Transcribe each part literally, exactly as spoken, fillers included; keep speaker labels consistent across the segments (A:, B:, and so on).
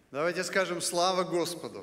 A: Давайте скажем слава Господу.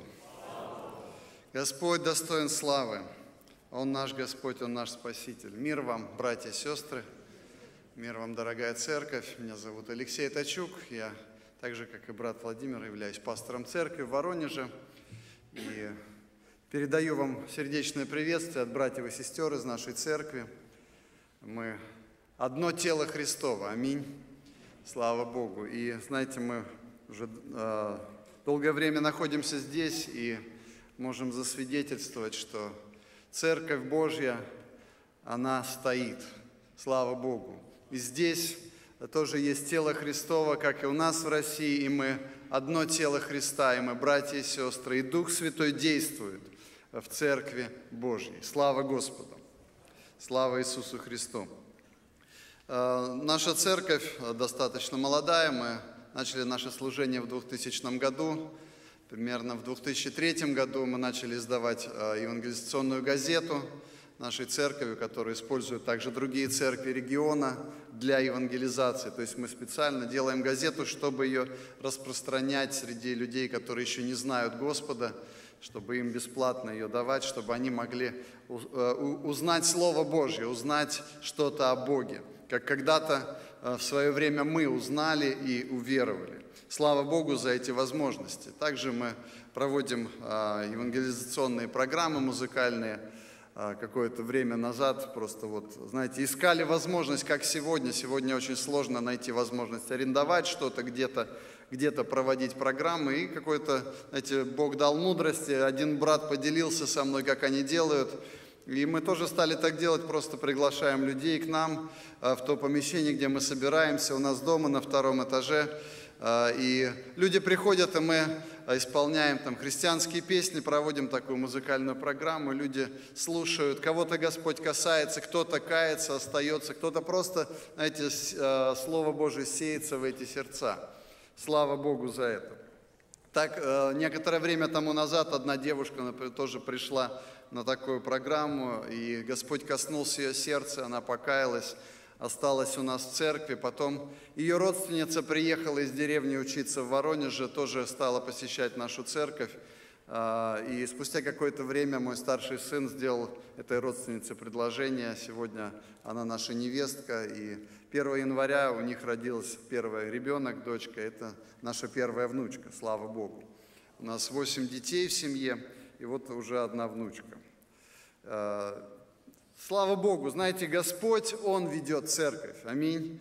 A: Господь достоин славы. Он наш Господь, Он наш Спаситель. Мир вам, братья и сестры. Мир вам, дорогая церковь. Меня зовут Алексей Тачук. Я, так же, как и брат Владимир, являюсь пастором церкви в Воронеже. И передаю вам сердечное приветствие от братьев и сестер из нашей церкви. Мы одно тело Христово. Аминь. Слава Богу. И знаете, мы уже э, долгое время находимся здесь и можем засвидетельствовать, что Церковь Божья, она стоит. Слава Богу. И здесь тоже есть тело Христово, как и у нас в России, и мы одно тело Христа, и мы братья и сестры, и Дух Святой действует в Церкви Божьей. Слава Господу! Слава Иисусу Христу! Наша церковь достаточно молодая, мы начали наше служение в двухтысячном году. Примерно в две тысячи третьем году мы начали издавать евангелизационную газету нашей церкви, которую используют также другие церкви региона для евангелизации. То есть мы специально делаем газету, чтобы ее распространять среди людей, которые еще не знают Господа, чтобы им бесплатно ее давать, чтобы они могли узнать Слово Божье, узнать что-то о Боге, как когда-то в свое время мы узнали и уверовали. Слава Богу за эти возможности. Также мы проводим евангелизационные программы музыкальные. Какое-то время назад просто вот, знаете, искали возможность, как сегодня. Сегодня очень сложно найти возможность арендовать что-то, где-то где-то проводить программы. И какой-то, знаете, Бог дал мудрости. Один брат поделился со мной, как они делают. И мы тоже стали так делать, просто приглашаем людей к нам в то помещение, где мы собираемся, у нас дома на втором этаже. И люди приходят, и мы исполняем там христианские песни, проводим такую музыкальную программу, люди слушают, кого-то Господь касается, кто-то кается, остается, кто-то просто, знаете, Слово Божие сеется в эти сердца. Слава Богу за это. Так, некоторое время тому назад одна девушка, например, тоже пришла на такую программу, и Господь коснулся ее сердца, она покаялась, осталась у нас в церкви. Потом ее родственница приехала из деревни учиться в Воронеже, тоже стала посещать нашу церковь. И спустя какое-то время мой старший сын сделал этой родственнице предложение. Сегодня она наша невестка, и первого января у них родился первый ребенок, дочка. Это наша первая внучка, слава Богу. У нас восемь детей в семье, и вот уже одна внучка. Слава Богу, знаете, Господь, Он ведет церковь. Аминь.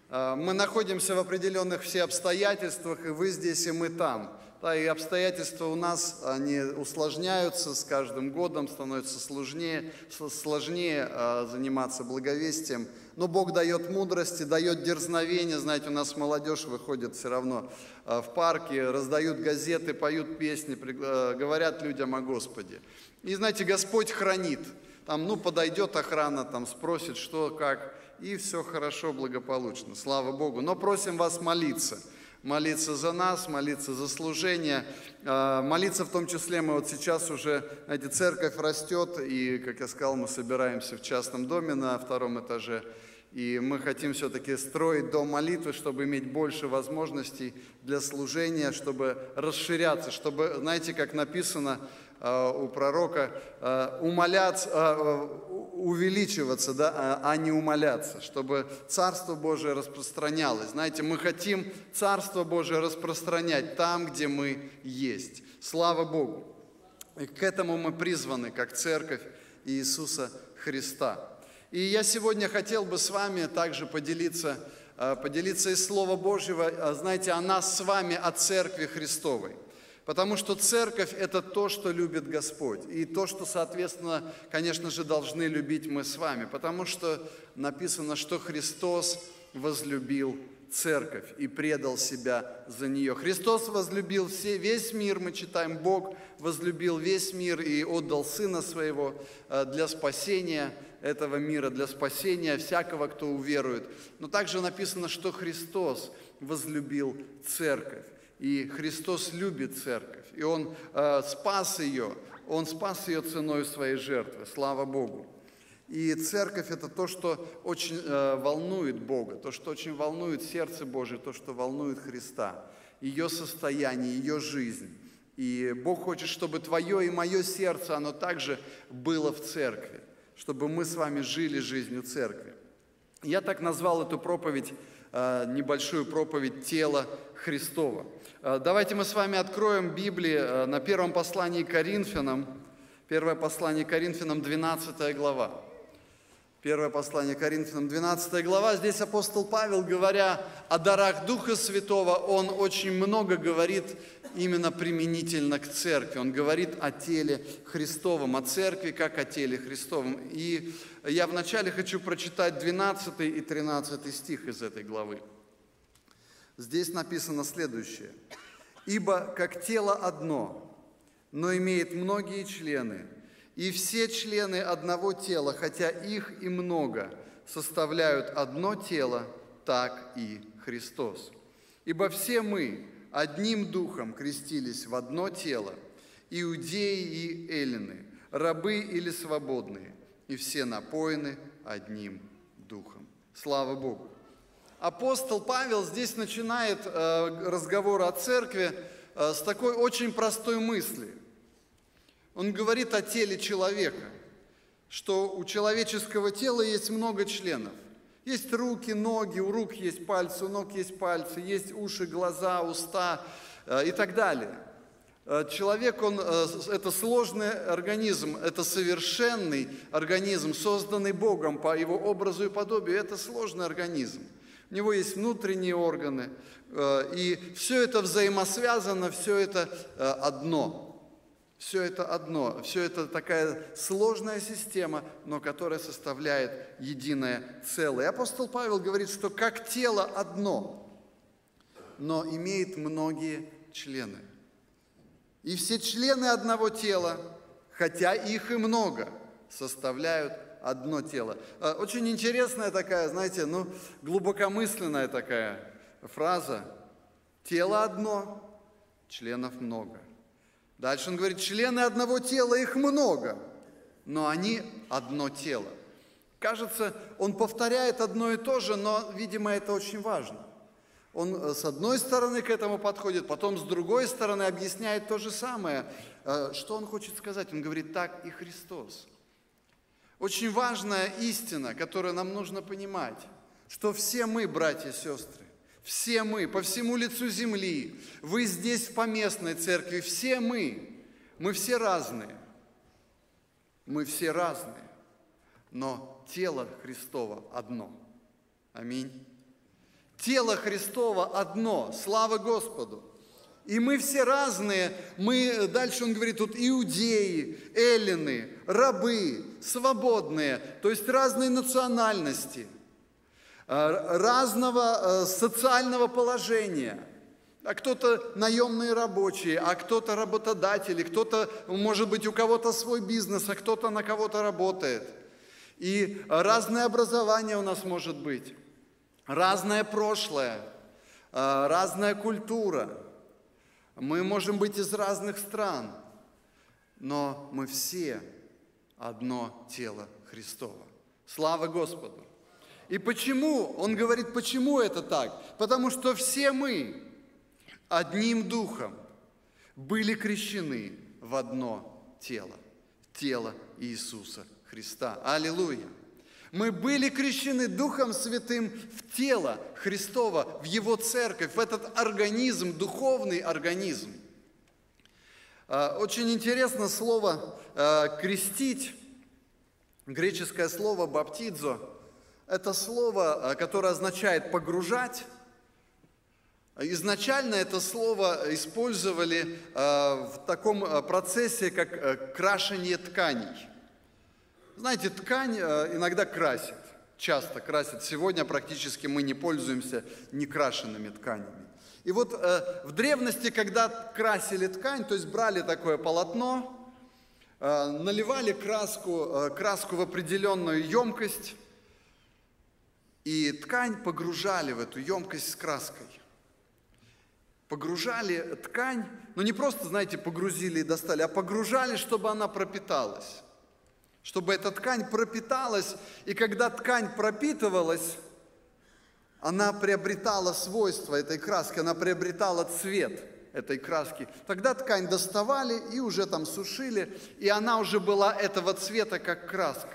A: Мы находимся в определенных все обстоятельствах, и вы здесь, и мы там. Да, и обстоятельства у нас, они усложняются с каждым годом, становится сложнее, сложнее заниматься благовестием. Но Бог дает мудрости, дает дерзновение. Знаете, у нас молодежь выходит все равно в парки, раздают газеты, поют песни, говорят людям о Господе. И знаете, Господь хранит. Там, ну, подойдет охрана, там, спросит, что, как, и все хорошо, благополучно, слава Богу. Но просим вас молиться, молиться за нас, молиться за служение, молиться в том числе, мы вот сейчас уже, знаете, церковь растет, и, как я сказал, мы собираемся в частном доме на втором этаже, и мы хотим все-таки строить дом молитвы, чтобы иметь больше возможностей для служения, чтобы расширяться, чтобы, знаете, как написано у пророка, умоляться, увеличиваться, да, а не умоляться, чтобы Царство Божие распространялось. Знаете, мы хотим Царство Божие распространять там, где мы есть. Слава Богу! И к этому мы призваны, как Церковь Иисуса Христа. И я сегодня хотел бы с вами также поделиться, поделиться из Слова Божьего, знаете, о нас с вами, о Церкви Христовой. Потому что церковь – это то, что любит Господь. И то, что, соответственно, конечно же, должны любить мы с вами. Потому что написано, что Христос возлюбил церковь и предал себя за нее. Христос возлюбил все, весь мир, мы читаем, Бог возлюбил весь мир и отдал Сына Своего для спасения этого мира, для спасения всякого, кто уверует. Но также написано, что Христос возлюбил церковь. И Христос любит церковь, и Он э, спас ее, Он спас ее ценой своей жертвы, слава Богу. И церковь – это то, что очень э, волнует Бога, то, что очень волнует сердце Божие, то, что волнует Христа. ее состояние, ее жизнь. И Бог хочет, чтобы твое и мое сердце, оно также было в церкви, чтобы мы с вами жили жизнью церкви. Я так назвал эту проповедь, небольшую проповедь «Тело Христово». Давайте мы с вами откроем Библию на первом послании к Коринфянам, первое послание к Коринфянам, двенадцатая глава. Первое послание к Коринфянам, двенадцатая глава. Здесь апостол Павел, говоря о дарах Духа Святого, он очень много говорит именно применительно к церкви. Он говорит о теле Христовом, о церкви как о теле Христовом. И я вначале хочу прочитать двенадцатый и тринадцатый стих из этой главы. Здесь написано следующее. «Ибо как тело одно, но имеет многие члены, и все члены одного тела, хотя их и много, составляют одно тело, так и Христос. Ибо все мы одним духом крестились в одно тело, иудеи и эллины, рабы или свободные, и все напоены одним духом». Слава Богу! Апостол Павел здесь начинает э, разговор о церкви э, с такой очень простой мысли. Он говорит о теле человека, что у человеческого тела есть много членов. Есть руки, ноги, у рук есть пальцы, у ног есть пальцы, есть уши, глаза, уста э, и так далее. Э, человек, он, э, это сложный организм, это совершенный организм, созданный Богом по его образу и подобию, это сложный организм. У него есть внутренние органы, и все это взаимосвязано, все это одно. Все это одно, все это такая сложная система, но которая составляет единое целое. И апостол Павел говорит, что как тело одно, но имеет многие члены. И все члены одного тела, хотя их и много, составляют одно тело. Очень интересная такая, знаете, ну, глубокомысленная такая фраза. Тело одно, членов много. Дальше он говорит, члены одного тела, их много, но они одно тело. Кажется, он повторяет одно и то же, но, видимо, это очень важно. Он с одной стороны к этому подходит, потом с другой стороны объясняет то же самое. Что он хочет сказать? Он говорит, так и Христос. Очень важная истина, которую нам нужно понимать, что все мы, братья и сестры, все мы, по всему лицу земли, вы здесь в поместной церкви, все мы, мы все разные, мы все разные, но тело Христово одно. Аминь. Тело Христово одно, слава Господу. И мы все разные, мы, дальше он говорит, тут иудеи, эллины, рабы, свободные, то есть разные национальности, разного социального положения. А кто-то наемные рабочие, а кто-то работодатели, кто-то, может быть, у кого-то свой бизнес, а кто-то на кого-то работает. И разное образование у нас может быть, разное прошлое, разная культура. Мы можем быть из разных стран, но мы все одно тело Христово. Слава Господу! И почему? Он говорит, почему это так? Потому что все мы одним духом были крещены в одно тело, тело Иисуса Христа. Аллилуйя! Мы были крещены Духом Святым в тело Христово, в Его церковь, в этот организм, духовный организм. Очень интересно слово «крестить», греческое слово «баптизо». Это слово, которое означает «погружать». Изначально это слово использовали в таком процессе, как крашение тканей. Знаете, ткань иногда красит, часто красит. Сегодня практически мы не пользуемся некрашенными тканями. И вот в древности, когда красили ткань, то есть брали такое полотно, наливали краску, краску в определенную емкость, и ткань погружали в эту емкость с краской. Погружали ткань, но не просто, знаете, погрузили и достали, а погружали, чтобы она пропиталась. Чтобы эта ткань пропиталась, и когда ткань пропитывалась, она приобретала свойства этой краски, она приобретала цвет этой краски. Тогда ткань доставали и уже там сушили, и она уже была этого цвета, как краска.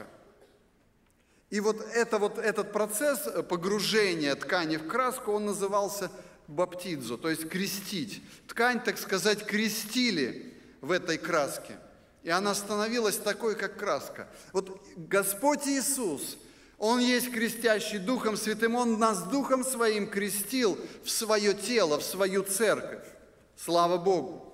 A: И вот, это, вот этот процесс погружения ткани в краску, он назывался баптизо, то есть крестить. Ткань, так сказать, крестили в этой краске, и она становилась такой, как краска. Вот Господь Иисус, Он есть крестящий Духом Святым, Он нас Духом Своим крестил в свое тело, в свою церковь. Слава Богу!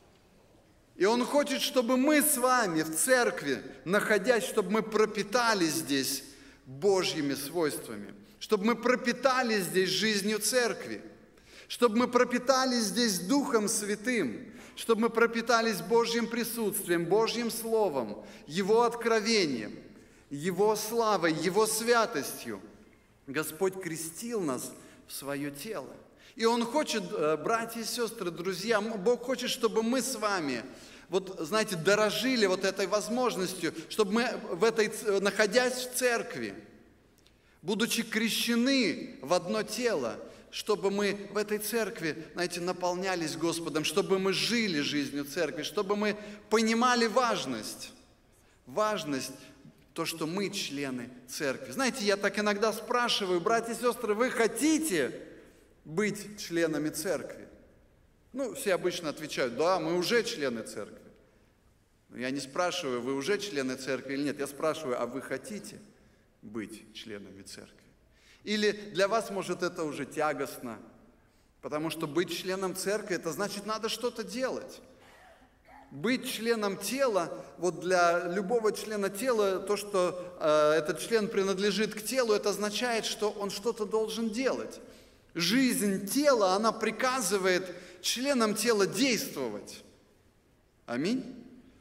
A: И Он хочет, чтобы мы с вами в церкви, находясь, чтобы мы пропитались здесь Божьими свойствами, чтобы мы пропитались здесь жизнью церкви, чтобы мы пропитались здесь Духом Святым, чтобы мы пропитались Божьим присутствием, Божьим Словом, Его откровением, Его славой, Его святостью. Господь крестил нас в свое тело. И Он хочет, братья и сестры, друзья, Бог хочет, чтобы мы с вами, вот, знаете, дорожили вот этой возможностью, чтобы мы, в этой, находясь в церкви, будучи крещены в одно тело, чтобы мы в этой церкви, знаете, наполнялись Господом, чтобы мы жили жизнью церкви, чтобы мы понимали важность, важность, то, что мы члены церкви. Знаете, я так иногда спрашиваю, братья и сестры, вы хотите быть членами церкви? Ну, все обычно отвечают, да, мы уже члены церкви. Но я не спрашиваю, вы уже члены церкви или нет, я спрашиваю, а вы хотите быть членами церкви? Или для вас, может, это уже тягостно, потому что быть членом церкви, это значит, надо что-то делать. Быть членом тела, вот для любого члена тела, то, что э, этот член принадлежит к телу, это означает, что он что-то должен делать. Жизнь тела, она приказывает членам тела действовать. Аминь.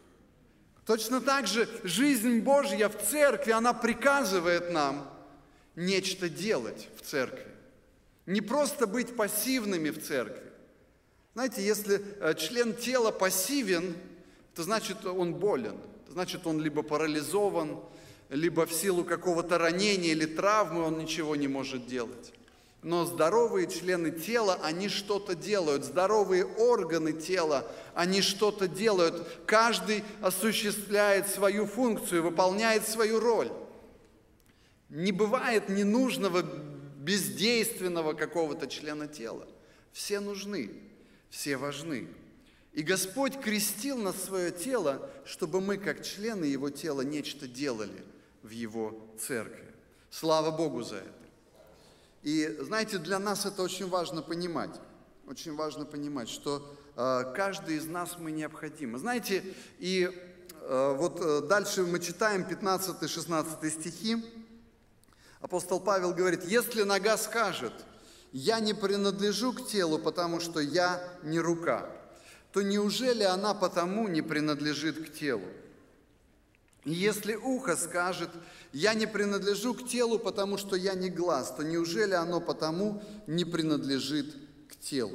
A: Точно так же жизнь Божья в церкви, она приказывает нам нечто делать в церкви. Не просто быть пассивными в церкви. Знаете, если член тела пассивен, то значит он болен. Значит он либо парализован, либо в силу какого-то ранения или травмы он ничего не может делать. Но здоровые члены тела, они что-то делают. Здоровые органы тела, они что-то делают. Каждый осуществляет свою функцию, выполняет свою роль. Не бывает ненужного, бездейственного какого-то члена тела. Все нужны, все важны. И Господь крестил нас в свое тело, чтобы мы, как члены Его тела, нечто делали в Его церкви. Слава Богу за это. И, знаете, для нас это очень важно понимать. Очень важно понимать, что э, каждый из нас мы необходимы. Знаете, и э, вот э, дальше мы читаем пятнадцатый-шестнадцатый стихи. Апостол Павел говорит, если нога скажет, я не принадлежу к телу, потому что я не рука, то неужели она потому не принадлежит к телу? И если ухо скажет, я не принадлежу к телу, потому что я не глаз, то неужели оно потому не принадлежит к телу?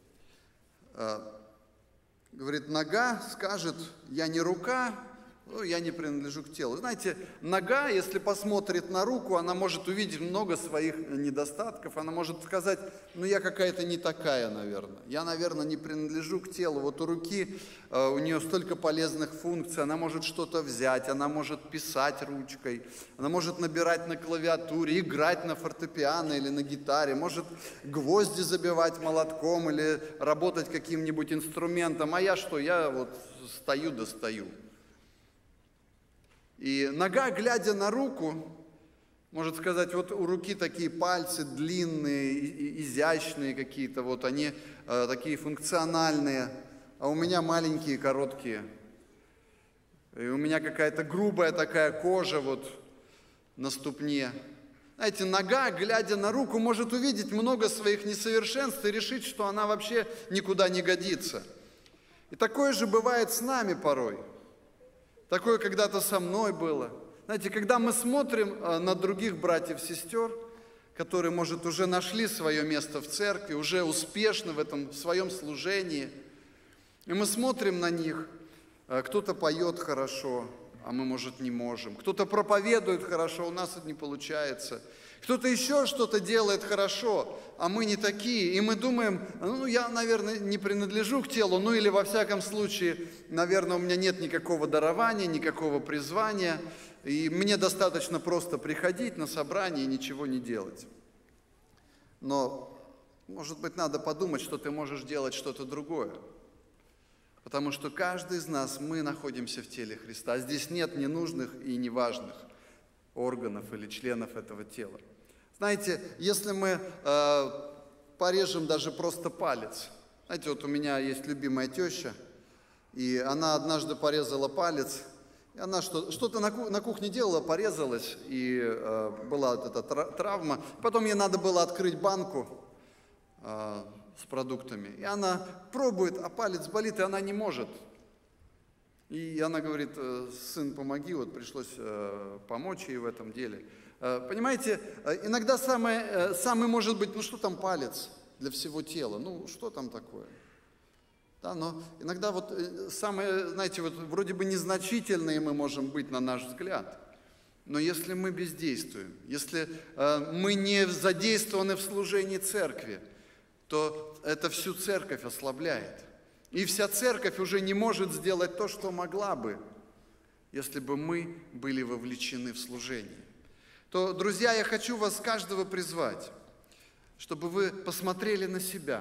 A: Говорит, нога скажет, я не рука, ну, я не принадлежу к телу. Знаете, нога, если посмотрит на руку, она может увидеть много своих недостатков. Она может сказать, ну, я какая-то не такая, наверное. Я, наверное, не принадлежу к телу. Вот у руки, э, у нее столько полезных функций. Она может что-то взять, она может писать ручкой, она может набирать на клавиатуре, играть на фортепиано или на гитаре, может гвозди забивать молотком или работать каким-нибудь инструментом. А я что? Я вот стою да стою. И нога, глядя на руку, может сказать, вот у руки такие пальцы длинные, изящные какие-то, вот они э, такие функциональные, а у меня маленькие, короткие. И у меня какая-то грубая такая кожа вот на ступне. Знаете, нога, глядя на руку, может увидеть много своих несовершенств и решить, что она вообще никуда не годится. И такое же бывает с нами порой. Такое когда-то со мной было. Знаете, когда мы смотрим на других братьев и сестер, которые, может, уже нашли свое место в церкви, уже успешны в этом в своем служении, и мы смотрим на них, кто-то поет хорошо, а мы, может, не можем, кто-то проповедует хорошо, у нас это не получается. Кто-то еще что-то делает хорошо, а мы не такие. И мы думаем, ну, я, наверное, не принадлежу к телу, ну, или во всяком случае, наверное, у меня нет никакого дарования, никакого призвания, и мне достаточно просто приходить на собрание и ничего не делать. Но, может быть, надо подумать, что ты можешь делать что-то другое. Потому что каждый из нас, мы находимся в теле Христа. Здесь нет ненужных и неважных органов или членов этого тела. Знаете, если мы э, порежем даже просто палец. Знаете, вот у меня есть любимая теща, и она однажды порезала палец, и она что, что-то на, на кухне делала, порезалась, и э, была вот эта травма. Потом ей надо было открыть банку э, с продуктами, и она пробует, а палец болит, и она не может. И она говорит: сын, помоги, вот пришлось э, помочь ей в этом деле. Э, понимаете, иногда самое, самый может быть, ну что там палец для всего тела, ну что там такое? Да, но иногда вот самое, знаете, вот вроде бы незначительные мы можем быть на наш взгляд, но если мы бездействуем, если э, мы не задействованы в служении церкви, то это всю церковь ослабляет. И вся церковь уже не может сделать то, что могла бы, если бы мы были вовлечены в служение. То, друзья, я хочу вас каждого призвать, чтобы вы посмотрели на себя,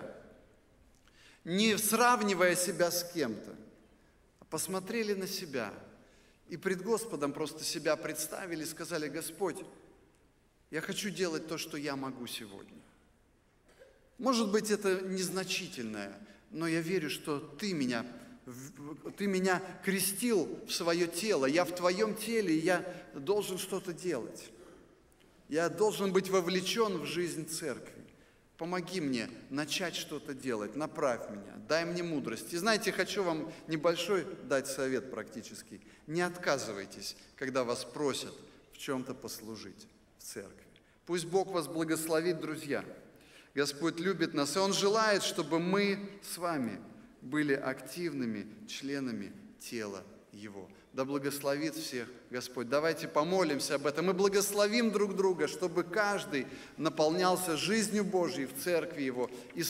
A: не сравнивая себя с кем-то, а посмотрели на себя и пред Господом просто себя представили и сказали: Господь, я хочу делать то, что я могу сегодня. Может быть, это незначительное, но я верю, что Ты меня, Ты меня крестил в свое тело. Я в Твоем теле, и я должен что-то делать. Я должен быть вовлечен в жизнь церкви. Помоги мне начать что-то делать, направь меня, дай мне мудрость. И знаете, хочу вам небольшой дать совет практический. Не отказывайтесь, когда вас просят в чем-то послужить в церкви. Пусть Бог вас благословит, друзья. Господь любит нас, и Он желает, чтобы мы с вами были активными членами тела Его. Да благословит всех Господь. Давайте помолимся об этом и благословим друг друга, чтобы каждый наполнялся жизнью Божьей в церкви Его. И